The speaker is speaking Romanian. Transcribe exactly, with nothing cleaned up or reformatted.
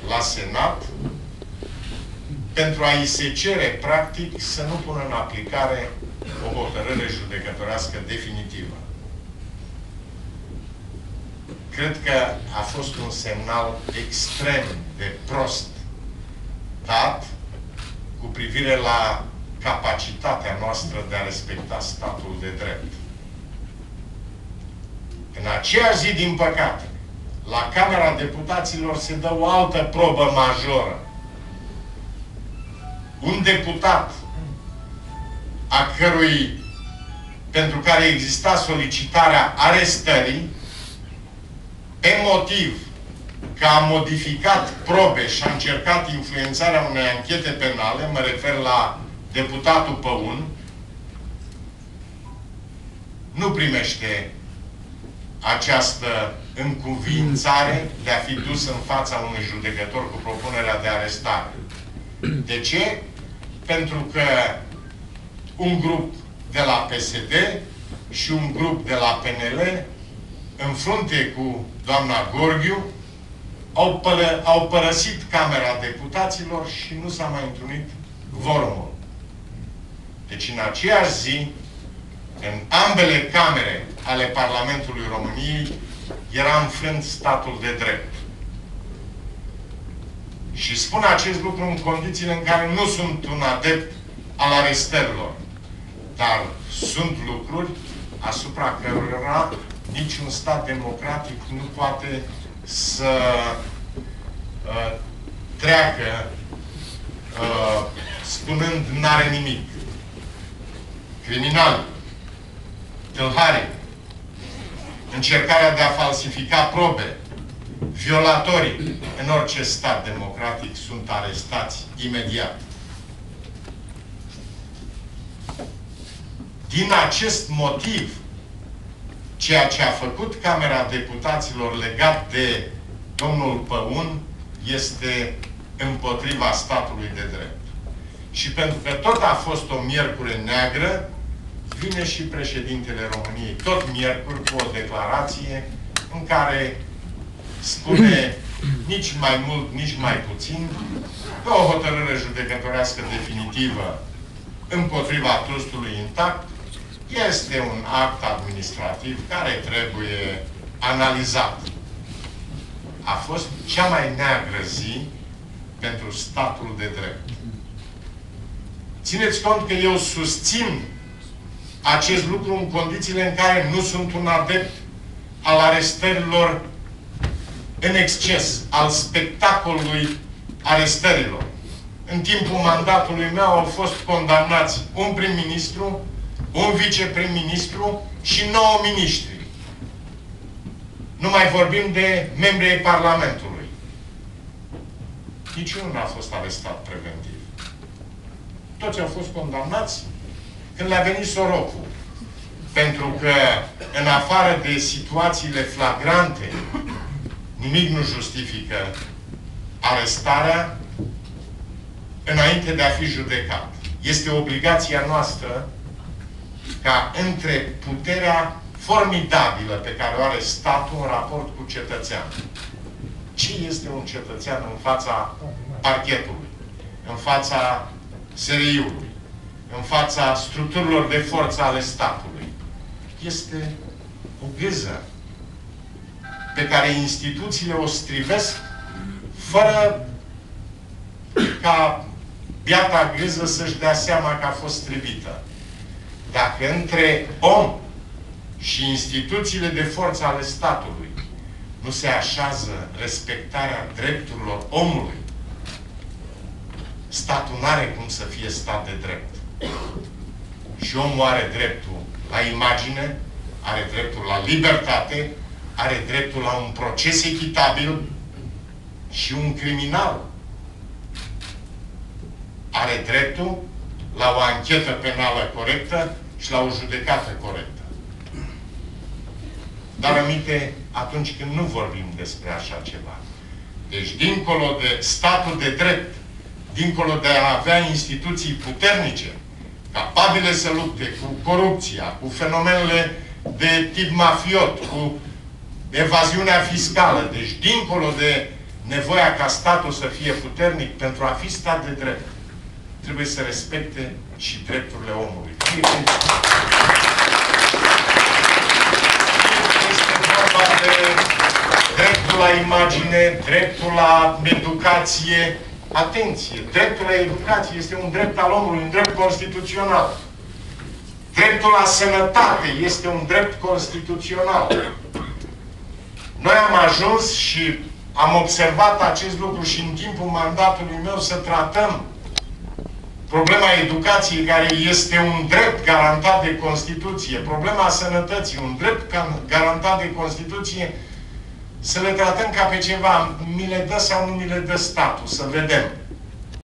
la Senat pentru a-i se cere, practic, să nu pună în aplicare o hotărâre judecătorească definitivă. Cred că a fost un semnal extrem de prost dat cu privire la capacitatea noastră de a respecta statul de drept. În aceeași zi, din păcate, la Camera Deputaților se dă o altă probă majoră. Un deputat a cărui, pentru care exista solicitarea arestării, pe motiv că a modificat probe și a încercat influențarea unei anchete penale, mă refer la deputatul Păun, nu primește această încuviințare de a fi dus în fața unui judecător cu propunerea de arestare. De ce? Pentru că un grup de la P S D și un grup de la P N L, în frunte cu doamna Gorghiu, au, pără, au părăsit Camera Deputaților și nu s-a mai întrunit vorumul. Deci, în aceeași zi, în ambele camere ale Parlamentului României, era înfrânt statul de drept. Și spun acest lucru în condițiile în care nu sunt un adept al arestărilor. Dar sunt lucruri asupra cărora niciun stat democratic nu poate să uh, treacă uh, spunând n-are nimic. Criminali, tâlhari, încercarea de a falsifica probe, violatorii în orice stat democratic sunt arestați imediat. Din acest motiv, ceea ce a făcut Camera Deputaților legat de domnul Păun este împotriva statului de drept. Și pentru că tot a fost o miercure neagră, vine și președintele României, tot miercuri, cu o declarație în care spune nici mai mult, nici mai puțin, că o hotărâre judecătorească definitivă împotriva trustului intact este un act administrativ care trebuie analizat. A fost cea mai neagră zi pentru statul de drept. Țineți cont că eu susțin acest lucru în condițiile în care nu sunt un adept al arestărilor în exces, al spectacolului arestărilor. În timpul mandatului meu au fost condamnați un prim-ministru, un viceprim-ministru și nouă miniștri. Nu mai vorbim de membrii ai Parlamentului. Niciunul n-a fost arestat preventiv. Toți au fost condamnați când le-a venit sorocul. Pentru că, în afară de situațiile flagrante, nimic nu justifică arestarea înainte de a fi judecat. Este obligația noastră ca între puterea formidabilă pe care o are statul în raport cu cetățeanul. Ce este un cetățean în fața parchetului, în fața S R I-ului, în fața structurilor de forță ale statului? Este o gâză pe care instituțiile o strivesc fără ca biata gâză să-și dea seama că a fost strivită. Dacă între om și instituțiile de forță ale statului nu se așează respectarea drepturilor omului, statul nu are cum să fie stat de drept. Și omul are dreptul la imagine, are dreptul la libertate, are dreptul la un proces echitabil și un criminal are dreptul la o anchetă penală corectă și la o judecată corectă. Dar aminte atunci când nu vorbim despre așa ceva. Deci, dincolo de statul de drept, dincolo de a avea instituții puternice, capabile să lupte cu corupția, cu fenomenele de tip mafiot, cu evaziunea fiscală, deci dincolo de nevoia ca statul să fie puternic pentru a fi stat de drept. Trebuie să respecte și drepturile omului. Este vorba de dreptul la imagine, dreptul la educație. Atenție! Dreptul la educație este un drept al omului, un drept constituțional. Dreptul la sănătate este un drept constituțional. Noi am ajuns și am observat acest lucru și în timpul mandatului meu să tratăm problema educației, care este un drept garantat de Constituție, problema sănătății, un drept garantat de Constituție, să le tratăm ca pe ceva, mi le dă sau nu mi le dă statul, să vedem.